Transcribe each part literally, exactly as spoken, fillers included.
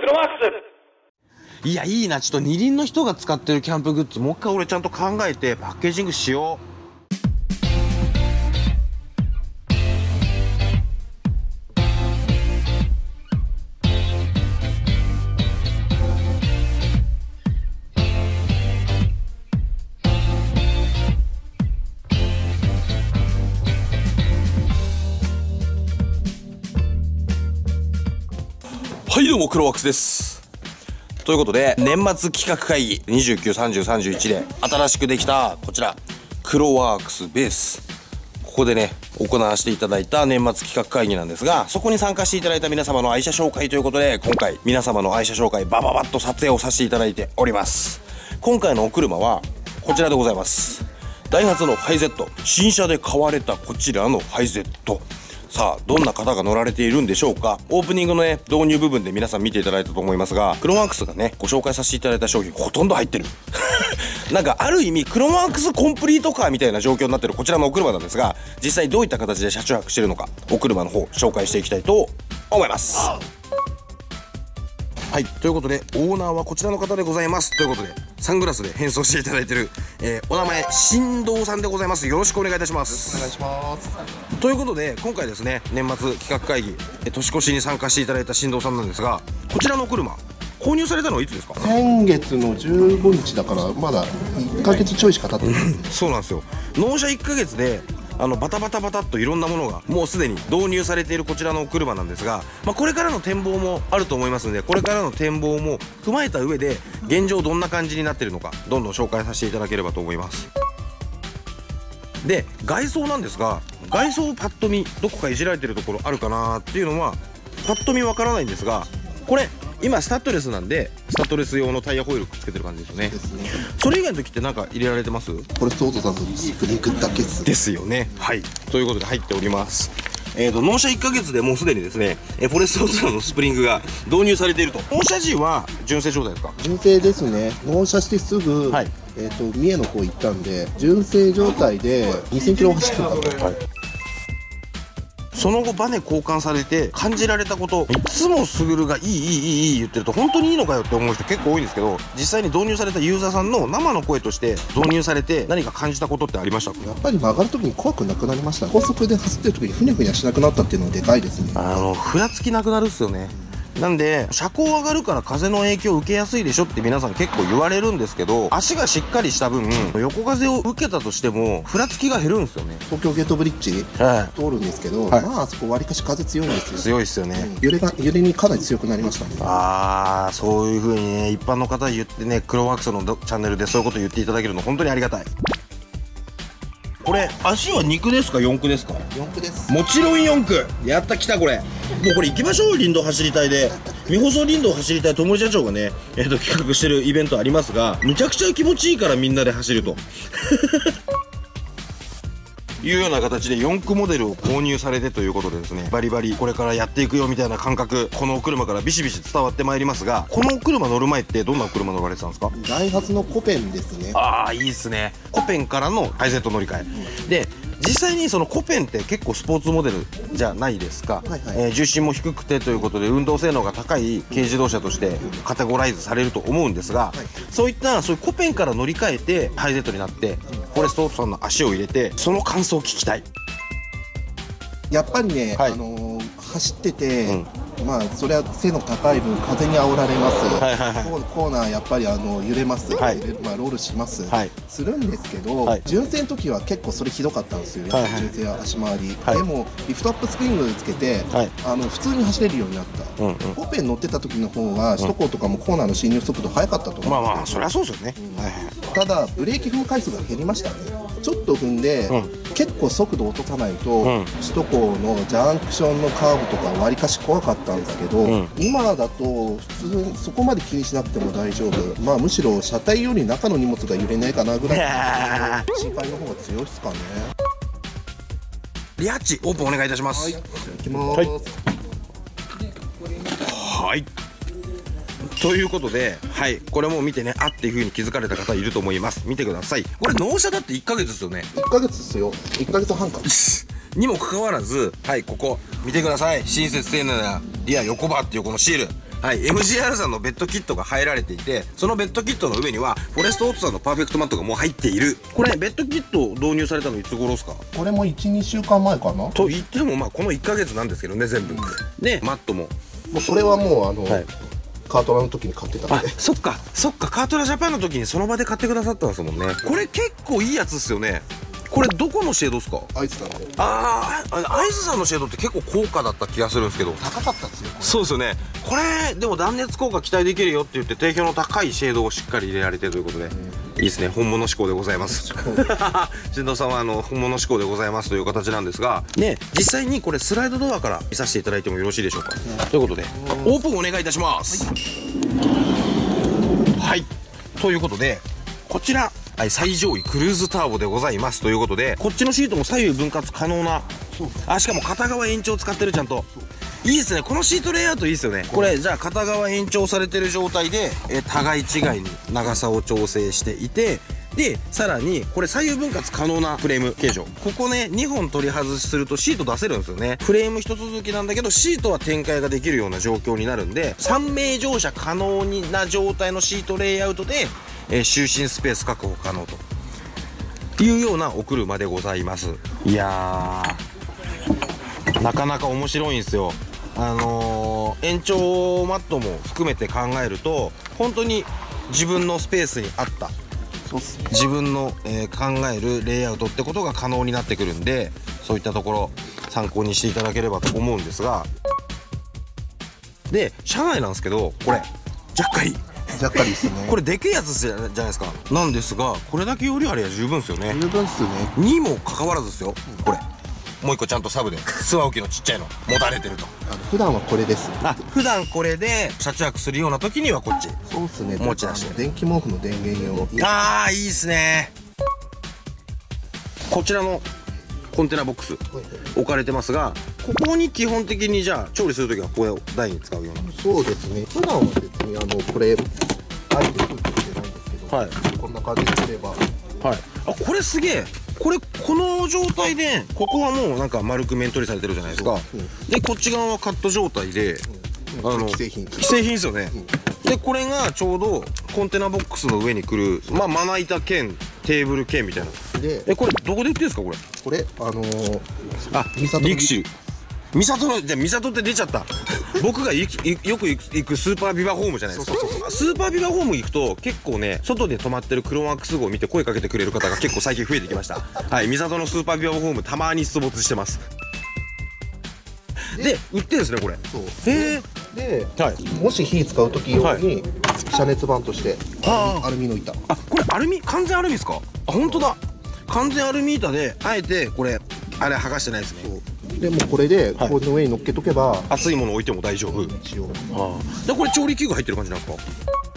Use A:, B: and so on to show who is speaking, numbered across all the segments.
A: クロワークス。
B: いや、いいな。ちょっと二輪の人が使ってるキャンプグッズ、もう一回俺ちゃんと考えてパッケージングしよう。はいどうも、クロワークスです。ということで、年末企画会議にじゅうきゅう、さんじゅう、さんじゅういちで新しくできたこちらクロワークスベース、ここでね行わせていただいた年末企画会議なんですが、そこに参加していただいた皆様の愛車紹介ということで、今回皆様の愛車紹介バババッと撮影をさせていただいております。今回のお車はこちらでございます。ダイハツのハイゼット、新車で買われたこちらのハイゼット、さあどんな方が乗られているんでしょうか。オープニングのね導入部分で皆さん見ていただいたと思いますが、クロワークスがねご紹介させていただいた商品ほとんど入ってるなんかある意味クロワークスコンプリートカーみたいな状況になってるこちらのお車なんですが、実際どういった形で車中泊しているのか、お車の方紹介していきたいと思います。はい、ということでオーナーはこちらの方でございます。ということでサングラスで変装していただいている、えー、お名前新藤さんでございます。よろしくお願いいたします。
C: お願いします。
B: ということで今回ですね、年末企画会議え年越しに参加していただいた新藤さんなんですが、こちらの車購入されたのはいつですか？
C: 先月のじゅうごにちだからまだいっかげつちょいしか経ってない
B: そうなんですよ。納車いっかげつであのバタバタバタっといろんなものがもうすでに導入されているこちらのお車なんですが、まあ、これからの展望もあると思いますので、これからの展望も踏まえた上で現状どんな感じになっているのかどんどん紹介させていただければと思います。で外装なんですが、外装パッと見どこかいじられてるところあるかなっていうのはパッと見わからないんですが、これ今スタッドレスなんでスタッドレス用のタイヤホイールくっつけてる感じですよね。
C: ですね。
B: それ以外の時って何か入れられてます？
C: これソードさんのスプリングだけです
B: ですよね。はい、ということで入っております。えーと納車いっかげつでもうすでにですね、えフォレストオートのスプリングが導入されていると。納車時は純正状態ですか？
C: 純正ですね。納車してすぐ、
B: はい、
C: えっ、と三重の方行ったんで純正状態でにせんキロ走ってたの、はい、
B: その後バネ交換されて感じられたこと、いつもスグルがいいいいいいいい言ってると本当にいいのかよって思う人結構多いんですけど、実際に導入されたユーザーさんの生の声として導入されて何か感じたことってありましたか？
C: やっぱり曲がるときに怖くなくなりました。高速で走ってるときにふにゃふにゃしなくなったっていうのはでかいですね。
B: あのふらつきなくなるっすよね。なんで車高上がるから風の影響を受けやすいでしょって皆さん結構言われるんですけど、足がしっかりした分横風を受けたとしてもふらつきが減るんですよね。
C: 東京ゲートブリッジ、はい、通るんですけど、はい、まああそこわりかし風強いんですよ。
B: 強いっすよね、
C: うん、揺れが揺れにかなり強くなりましたね。
B: ああ、そういう風にね一般の方言ってね、クロワークスのチャンネルでそういうこと言っていただけるの本当にありがたい。これ足はにくですかよんくですか？
C: よんくです。
B: もちろんよんく。やった、来た。これもうこれ行きましょう。林道走りたいで未舗装林道走りたい友社長がね、えー、と企画してるイベントありますが、むちゃくちゃ気持ちいいからみんなで走るというような形でよんくモデルを購入されてということでですね、バリバリこれからやっていくよみたいな感覚、このお車からビシビシ伝わってまいりますが、このお車乗る前ってどんなお車乗られてたんですか？
C: ダイハツのコペンですね。
B: ああ、いいっすね。コペンからのハイゼット乗り換えで、実際にそのコペンって結構スポーツモデルじゃないですか。はい、はい、えー、重心も低くてということで運動性能が高い軽自動車としてカテゴライズされると思うんですが、はい、そういったそういうコペンから乗り換えてハイゼットになって、フォレストオートさんの足を入れてその感想を聞きたい。
C: やっぱりね、はい、あのー、走ってて、うん、まあそれは背の高い分風に煽られます、はいはいはい、コーナーやっぱりあの揺れます、はい、まあ、ロールします、はい、するんですけど、はい、純正の時は結構それひどかったんですよ、はいはい、純正は足回り、はい、でもリフトアップスプリングつけて、はい、あの普通に走れるようになった、うんうん、コペン乗ってた時の方が首都高とかもコーナーの進入速度速かったと思うんですけど、まあまあそりゃそうですよね、うん、はい、ただブレーキ踏む回数が減りましたね。ちょっと踏んで、うん、結構速度落とさないと、うん、首都高のジャンクションのカーブとかわりかし怖かったんですけど、うん、今だと普通にそこまで気にしなくても大丈夫、まあむしろ車体より中の荷物が揺れないかなぐらい心配の方が強いですかね。
B: リアッチオープンお願いいたします。
C: はい、いただきます。はい、
B: はい、ということで、はい、これも見てね、あっていう風に気づかれた方いると思います。見てください。これ納車だっていっかげつですよね。
C: いっかげつですよ。いっかげつはんか
B: にもかかわらず、はい、ここ見てください。親切丁寧なリア横バーっていうこのシール、 はい、エムジーアール さんのベッドキットが入られていて、そのベッドキットの上にはフォレストオートさんのパーフェクトマットがもう入っている。これベッドキット導入されたのいつ頃ですか？
C: これもいち、にしゅうかんまえかな
B: と言ってもまあこのいっかげつなんですけどね、全部でマットも
C: もうそれはもうあの、
B: はい、
C: カートラの時に買ってたんで。
B: あ、そっかそっか、カートラジャパンの時にその場で買ってくださったんですもんね。これ結構いいやつっすよね。これどこのシェードですか？
C: アイスさんで。
B: ああ、アイスさんのシェードって結構高価だった気がするんですけど。
C: 高かったっすよ。
B: そうですよね。これでも断熱効果期待できるよって言って定評の高いシェードをしっかり入れられてるということで、うん、いいですね。本物志向でございます。新藤さんはあの本物志向でございますという形なんですがね、実際にこれスライドドアから見させていただいてもよろしいでしょうか？うん、ということでオープンお願いいたします。はい、はい、ということでこちら、はい、最上位クルーズターボでございますということで、こっちのシートも左右分割可能な、あ、しかも片側延長使ってる。ちゃんといいですね。このシートレイアウトいいですよね。これじゃあ片側延長されてる状態で、え互い違いに長さを調整していて、でさらにこれ左右分割可能なフレーム形状、ここねにほん取り外しするとシート出せるんですよね。フレーム一続きなんだけどシートは展開ができるような状況になるんで、さんめい乗車可能な状態のシートレイアウトで、えー、就寝スペース確保可能というようなお車でございます。いやーなかなか面白いんですよ。あのー、延長マットも含めて考えると本当に自分のスペースに合った自分の、えー、考えるレイアウトってことが可能になってくるんで、そういったところ参考にしていただければと思うんですが、で車内なんですけどこれジャッカリ
C: ジャッカリですね。
B: これでけえやつじゃないですか。なんですがこれだけよりあれば十分ですよね。
C: 十分っすね。
B: にもかかわらずですよ、これもう一個ちゃんとサブでスワオキのちっちゃいの持たれてると。
C: あの普段はこれです。
B: あ、普段これで車中泊するような時にはこっち。
C: そうっすね。
B: 持ち出して
C: 電気毛布の電源用。
B: ああいいっすね。こちらのコンテナボックス置かれてますが、ここに基本的にじゃあ調理する時はこれを台に使うような。
C: そうですね。普段は別にあのこれあえて空気入れないんですけど、はい、こんな感じですれば。はい。
B: あ、これすげえ。これこの状態でここはもうなんか丸く面取りされてるじゃないですか。うん、でこっち側はカット状態で、
C: うん、あの既製品
B: 既製品ですよね。うん、でこれがちょうどコンテナボックスの上に来る、まあまな板兼テーブル兼みたいな。でえこれどこで売ってるんですかこれ？こ
C: れあのー、
B: あリクシル。ミサトのじゃあミサトって出ちゃった僕がよく行くスーパービバホームじゃないですか。スーパービバホーム行くと結構ね外で止まってるクロワークス号を見て声かけてくれる方が結構最近増えてきました。はい、ミサトのスーパービバホームたまに出没してます。で売ってるんですねこれ。そうへ
C: え。で、はい、もし火使う時用に、はい、遮熱板としてアルミの板。
B: あこれアルミ完全アルミですか？あ本当だ、完全アルミ板であえてこれあれ剥がしてないですね。
C: でもこれでここの上に乗っけとけば、はい、
B: 熱いもの置いても大丈夫。一応。ああ。でこれ調理器具入ってる感じなんです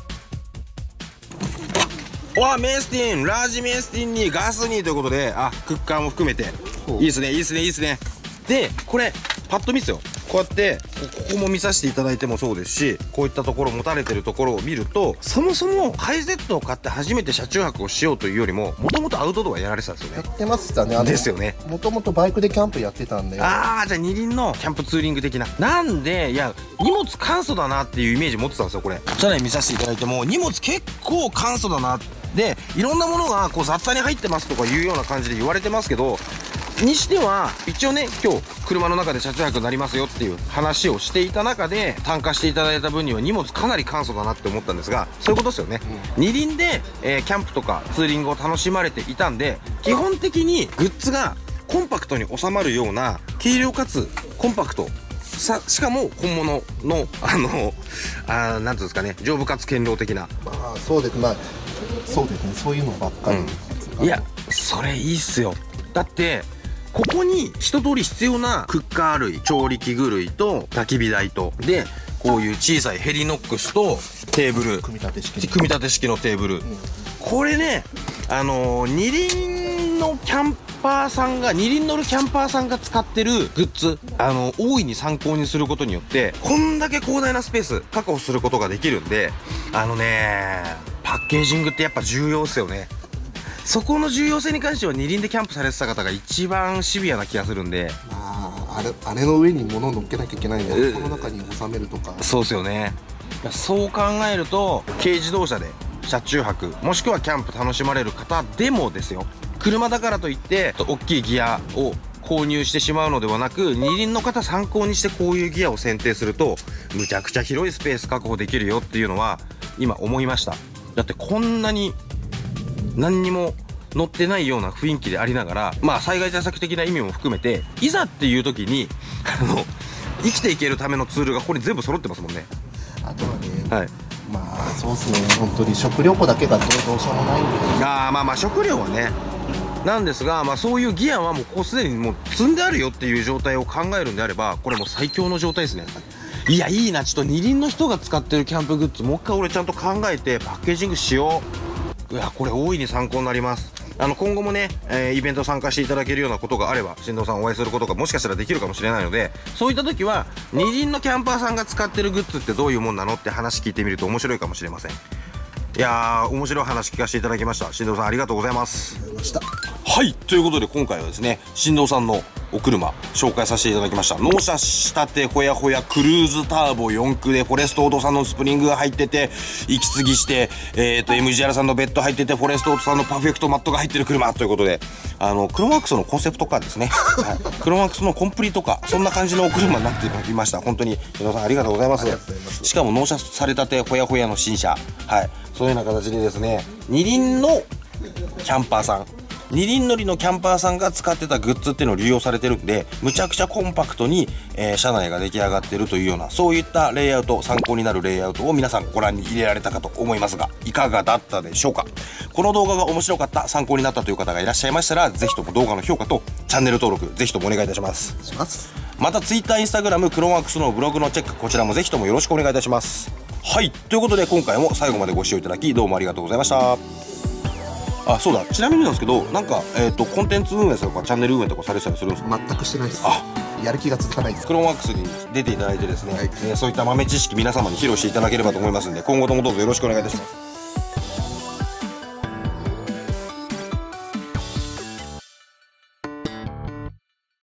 B: か？わあメスティンラージメスティンにガスにということで、あクッカーも含めていいですねいいですねいいですね。でこれパッと見ですよ。こうやってここも見させていただいてもそうですし、こういったところ持たれてるところを見ると、そもそもハイゼットを買って初めて車中泊をしようというよりももともとアウトドアやられてたんですよね。
C: やってましたね。
B: ですよね。
C: もともとバイクでキャンプやってたんで。
B: ああじゃあ二輪のキャンプツーリング的な。なんでいや荷物簡素だなっていうイメージ持ってたんですよ。これ車内見させていただいても荷物結構簡素だなで、いろんなものがこう雑多に入ってますとかいうような感じで言われてますけど、にしては一応ね今日車の中で車中泊になりますよっていう話をしていた中で単価していただいた分には荷物かなり簡素だなって思ったんですが、そういうことですよね。うん、二輪で、えー、キャンプとかツーリングを楽しまれていたんで、基本的にグッズがコンパクトに収まるような軽量かつコンパクトさ、しかも本物のあのあなんていうんですかね、丈夫かつ堅牢的な。
C: まあそうです。まあそうですね。そういうのばっかり、
B: うん、いやそれいいっすよ。だってここに一通り必要なクッカー類、調理器具類と焚き火台とで、こういう小さいヘリノックスとテーブル、組み立て式組み立て式のテーブル、うん、これねあのー、二輪のキャンパーさんが二輪乗るキャンパーさんが使ってるグッズ、あのー、大いに参考にすることによってこんだけ広大なスペース確保することができるんで、あのねパッケージングってやっぱ重要ですよね。そこの重要性に関しては二輪でキャンプされてた方が一番シビアな気がするんで、
C: まああれあれの上に物を乗っけなきゃいけないんで、この中に収めるとか。
B: そうですよね。 そう考えると軽自動車で車中泊もしくはキャンプ楽しまれる方でもですよ、車だからといって大きいギアを購入してしまうのではなく、二輪の方参考にしてこういうギアを選定するとむちゃくちゃ広いスペース確保できるよっていうのは今思いました。だってこんなに何にも乗ってないような雰囲気でありながら、まあ災害対策的な意味も含めていざっていう時にあの生きていけるためのツールがここに全部揃ってますもんね。
C: あとはね、
B: はい、
C: まあそうですね、本当に食料庫だけがどうしようもないんで、
B: ああまあまあ食料はねなんですが、まあそういうギアはもうこうすでにもう積んであるよっていう状態を考えるんであれば、これもう最強の状態ですね。いやいいな、ちょっと二輪の人が使ってるキャンプグッズもう一回俺ちゃんと考えてパッケージングしよう。いやこれ大いに参考になります。あの今後もね、えー、イベント参加していただけるようなことがあれば新藤さんお会いすることがもしかしたらできるかもしれないので、そういった時は二輪のキャンパーさんが使ってるグッズってどういうもんなのって話聞いてみると面白いかもしれません。いやー面白い話聞かせていただきました。新藤さんありがとうございます。はい、ということで今回はですね、新藤さんのお車紹介させていただきました。納車したてほやほやクルーズターボよん駆でフォレストオートさんのスプリングが入ってて、息継ぎしてえっと エムジーアール さんのベッド入ってて、フォレストオートさんのパーフェクトマットが入ってる車ということで、あのクロマックスのコンセプトカーですね、はい、クロマックスのコンプリートカー、そんな感じのお車になっていました。本当に新藤さんありがとうございます。しかも納車されたてほやほやの新車、はい、そういうような形でですね、二輪のキャンパーさん、二輪乗りのキャンパーさんが使ってたグッズっていうのを利用されてるんで、むちゃくちゃコンパクトに、えー、車内が出来上がってるというような、そういったレイアウト、参考になるレイアウトを皆さんご覧に入れられたかと思いますが、いかがだったでしょうか。この動画が面白かった、参考になったという方がいらっしゃいましたら、ぜひとも動画の評価とチャンネル登録ぜひともお願いいたします。
C: します。
B: また Twitter、Instagram、クロマックスのブログのチェック、こちらもぜひともよろしくお願いいたします。はい、ということで今回も最後までご視聴いただきどうもありがとうございました。あ、そうだ、ちなみになんですけど、なんか、えっと、コンテンツ運営とかチャンネル運営とかされてたりするんですか？
C: 全くしてないです。
B: あ、
C: やる気が続かないです。
B: クロマックスに出ていただいてですね、
C: はい、
B: えーそういった豆知識皆様に披露していただければと思いますんで、今後ともどうぞよろしくお願いいたします。